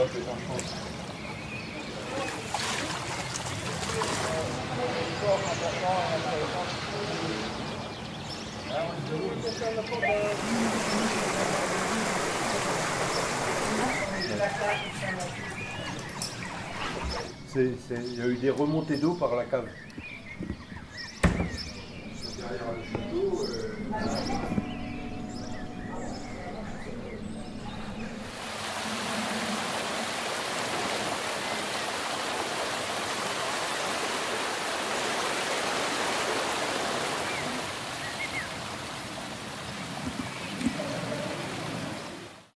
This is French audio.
va péter en France. Il y a eu des remontées d'eau par la cave. Derrière le château.